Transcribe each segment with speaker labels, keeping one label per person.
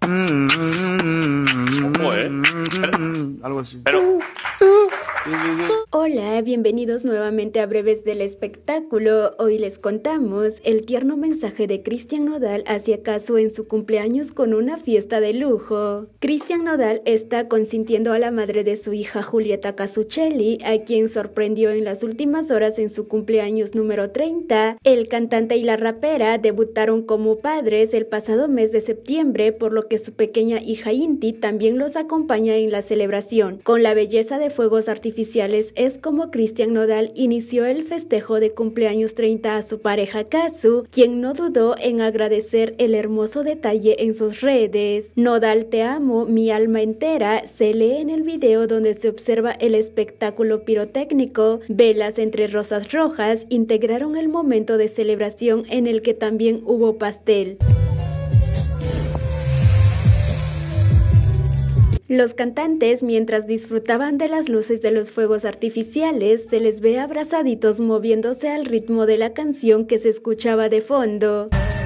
Speaker 1: ¿Cómo,
Speaker 2: Algo así.
Speaker 1: Pero...
Speaker 3: Hola, bienvenidos nuevamente a Breves del Espectáculo. Hoy les contamos el tierno mensaje de Cristian Nodal hacia Cazzu en su cumpleaños con una fiesta de lujo. Cristian Nodal está consintiendo a la madre de su hija Julieta Cazzucchelli, a quien sorprendió en las últimas horas en su cumpleaños número 30. El cantante y la rapera debutaron como padres el pasado mes de septiembre, por lo que su pequeña hija Inti también los acompaña en la celebración. Con la belleza de fuegos artificiales es como Cristian Nodal inició el festejo de cumpleaños 30 a su pareja Cazzu, quien no dudó en agradecer el hermoso detalle en sus redes. Nodal, te amo, mi alma entera, se lee en el video donde se observa el espectáculo pirotécnico. Velas entre rosas rojas integraron el momento de celebración en el que también hubo pastel. Los cantantes, mientras disfrutaban de las luces de los fuegos artificiales, se les ve abrazaditos moviéndose al ritmo de la canción que se escuchaba de fondo.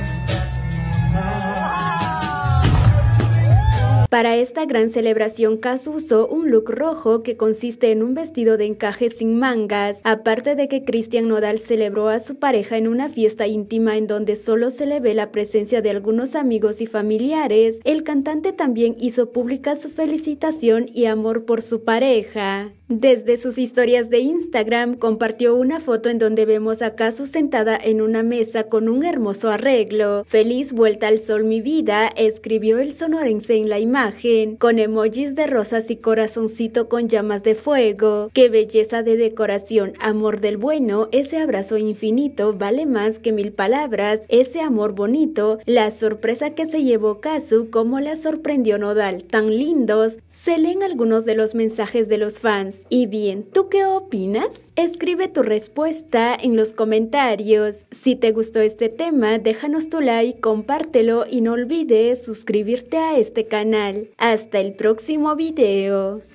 Speaker 3: Para esta gran celebración, Cazzu usó un look rojo que consiste en un vestido de encaje sin mangas. Aparte de que Cristian Nodal celebró a su pareja en una fiesta íntima en donde solo se le ve la presencia de algunos amigos y familiares, el cantante también hizo pública su felicitación y amor por su pareja. Desde sus historias de Instagram compartió una foto en donde vemos a Cazzu sentada en una mesa con un hermoso arreglo. Feliz vuelta al sol mi vida, escribió el sonorense en la imagen, con emojis de rosas y corazoncito con llamas de fuego. Qué belleza de decoración, amor del bueno, ese abrazo infinito vale más que 1000 palabras, ese amor bonito, la sorpresa que se llevó Cazzu, como la sorprendió Nodal, tan lindos. Se leen algunos de los mensajes de los fans. Y bien, ¿tú qué opinas? Escribe tu respuesta en los comentarios. Si te gustó este tema, déjanos tu like, compártelo y no olvides suscribirte a este canal. Hasta el próximo video.